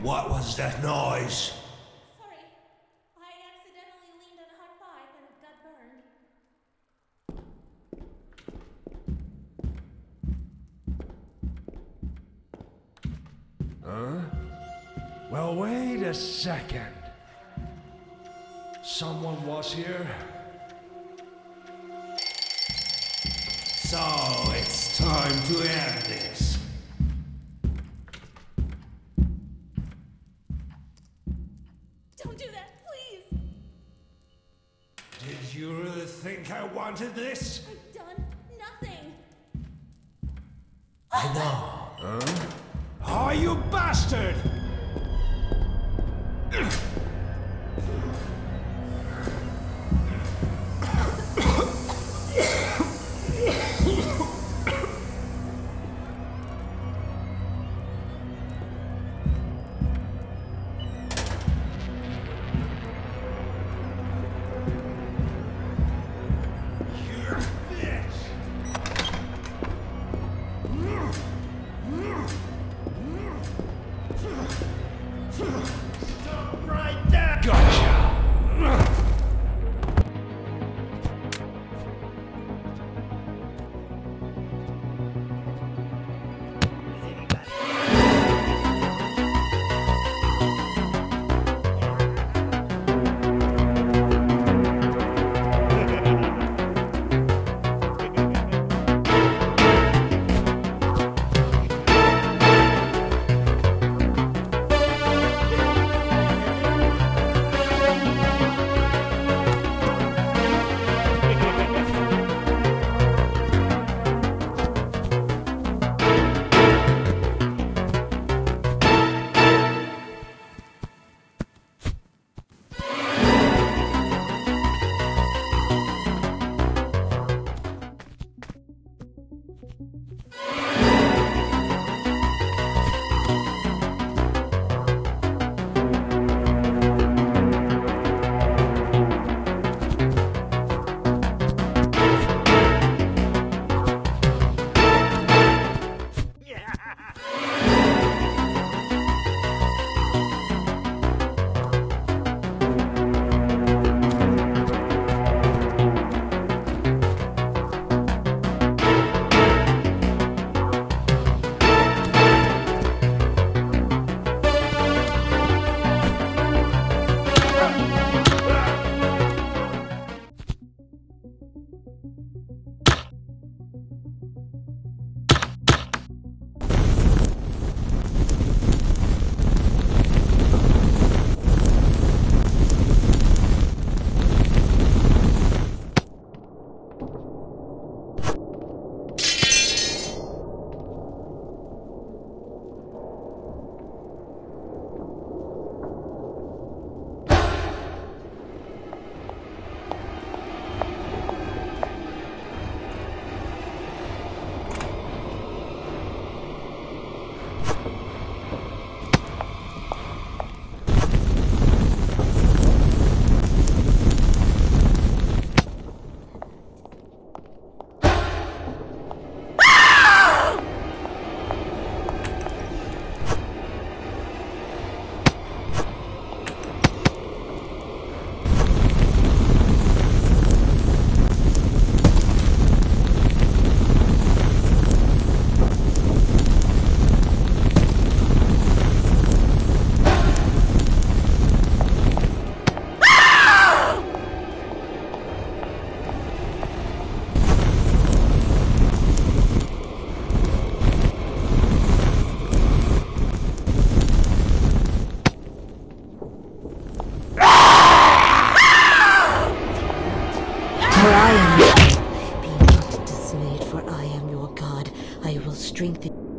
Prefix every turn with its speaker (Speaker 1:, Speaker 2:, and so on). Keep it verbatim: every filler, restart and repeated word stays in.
Speaker 1: What was that noise?
Speaker 2: Sorry, I accidentally leaned on a hot pipe and it got burned.
Speaker 1: Huh? Well, wait a second. Someone was here. So, it's time to end this.
Speaker 2: Don't do that, please!
Speaker 1: Did you really think I wanted this?
Speaker 2: I've done nothing.
Speaker 1: I know. Huh? Oh, you bastard! Stop right there! Gotcha!
Speaker 3: For I am, be not dismayed, for I am your God. I will strengthen